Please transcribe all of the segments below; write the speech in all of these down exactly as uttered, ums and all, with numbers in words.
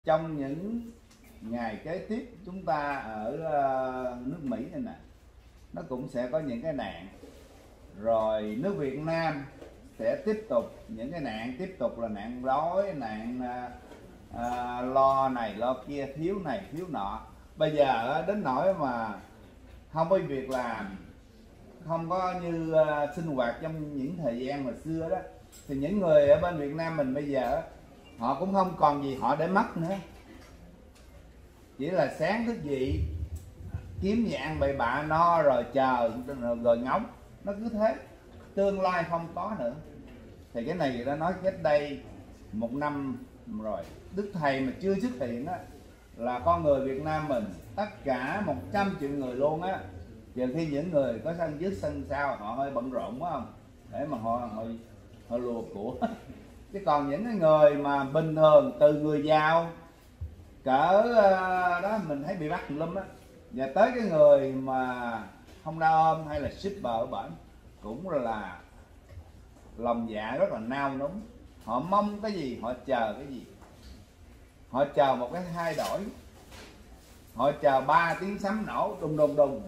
Trong những ngày kế tiếp chúng ta ở nước Mỹ này nè, nó cũng sẽ có những cái nạn, rồi nước Việt Nam sẽ tiếp tục những cái nạn, tiếp tục là nạn đói, nạn à, lo này lo kia, thiếu này thiếu nọ. Bây giờ đến nỗi mà không có việc làm, không có như uh, sinh hoạt trong những thời gian mà xưa đó, thì những người ở bên Việt Nam mình bây giờ họ cũng không còn gì họ để mất nữa, chỉ là sáng thức dậy kiếm gì ăn bậy bạ no rồi chờ rồi, rồi ngóng, nó cứ thế, tương lai không có nữa. Thì cái này đã nói cách đây một năm rồi, Đức Thầy mà chưa xuất hiện á, là con người Việt Nam mình tất cả một trăm triệu người luôn á, trừ khi những người có sân trước sân sau họ hơi bận rộn quá không, để mà họ họ, họ lùa của chứ còn những cái người mà bình thường, từ người giàu cỡ đó mình thấy bị bắt lum á, và tới cái người mà không đau ôm hay là shipper ở bển cũng là lòng dạ rất là nao núng. Họ mong cái gì, họ chờ cái gì, họ chờ một cái thay đổi, họ chờ ba tiếng sấm nổ đùng đùng đùng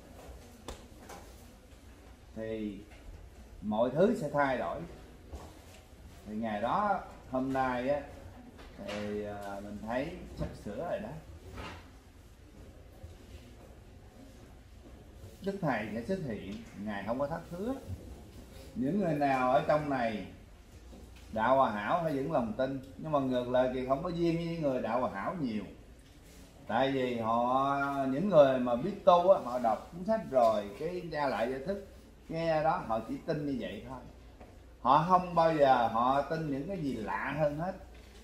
thì mọi thứ sẽ thay đổi. Thì ngày đó hôm nay á thì mình thấy sắp sửa rồi đó. Đức Thầy sẽ xuất hiện, Ngài không có thất hứa. Những người nào ở trong này đạo Hòa Hảo phải vững lòng tin, nhưng mà ngược lại thì không có duyên với những người đạo Hòa Hảo nhiều. Tại vì họ, những người mà biết tu á, họ đọc cuốn sách rồi cái ra lại giải thích, nghe đó họ chỉ tin như vậy thôi. Họ không bao giờ họ tin những cái gì lạ hơn hết.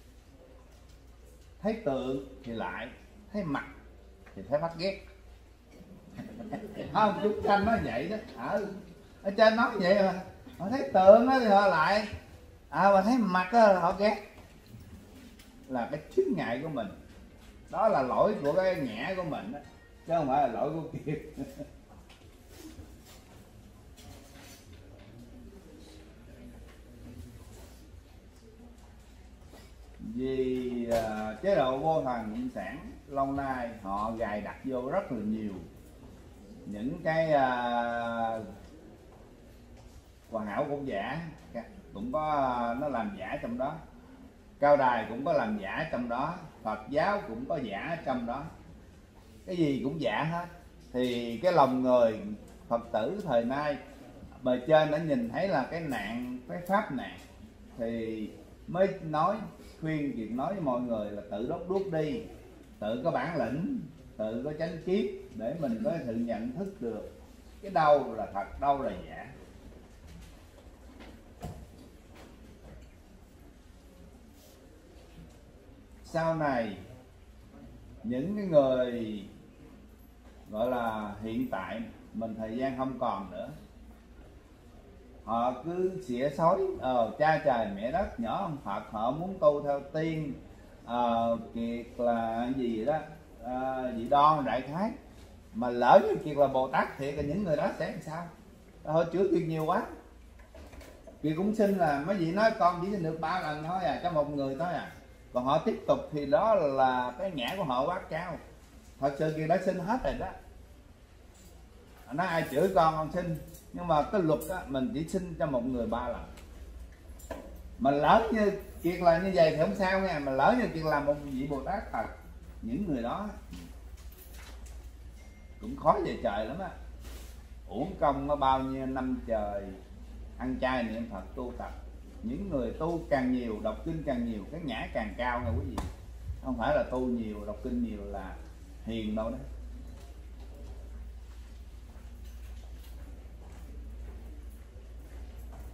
Thấy tượng thì lại, thấy mặt thì thấy phát ghét. Không, chúng sanh nó vậy đó. Ở, ở trên nói vậy mà họ thấy tượng đó thì họ lại, à mà thấy mặt đó là họ ghét. Là cái chướng ngại của mình, đó là lỗi của cái nhã của mình đó, chứ không phải là lỗi của kia. Vì uh, chế độ vô thần nhịn sản lâu nay họ gài đặt vô rất là nhiều những cái uh, Hoàn Hảo cũng giả, cũng có uh, nó làm giả trong đó, Cao Đài cũng có làm giả trong đó, Phật giáo cũng có giả trong đó, cái gì cũng giả hết. Thì cái lòng người Phật tử thời nay bề trên đã nhìn thấy là cái nạn, cái pháp nạn, thì mới nói, khuyên việc nói với mọi người là tự đốt đuốc đi, tự có bản lĩnh, tự có chánh kiến để mình có sự nhận thức được cái đâu là thật, đâu là giả. Sau này những cái người gọi là hiện tại mình thời gian không còn nữa, họ cứ xỉa xói ờ, cha trời mẹ đất, nhỏ ông Phật họ muốn tu theo tiên, ờ, kiệt là gì đó, ờ, dị đoan đại khái. Mà lỡ như kiệt là Bồ Tát thiệt thì những người đó sẽ làm sao? Họ chữa kiệt nhiều quá. Kiệt cũng xin là mấy vị nói con chỉ xin được ba lần thôi à, cho một người thôi à, còn họ tiếp tục thì đó là cái nhã của họ quá cao. Thật sự Kiệt đã xin hết rồi đó. Nói ai chửi con con xin, nhưng mà cái luật á, mình chỉ xin cho một người ba lần. Mà lỡ như Kiệt là như vậy thì không sao nha, mà lỡ như Kiệt làm một vị Bồ Tát thật, những người đó cũng khó về trời lắm á. Uổng công nó bao nhiêu năm trời ăn chay niệm Phật tu tập. Những người tu càng nhiều, đọc kinh càng nhiều, cái nhã càng cao nha quý vị. Không phải là tu nhiều, đọc kinh nhiều là hiền đâu đó.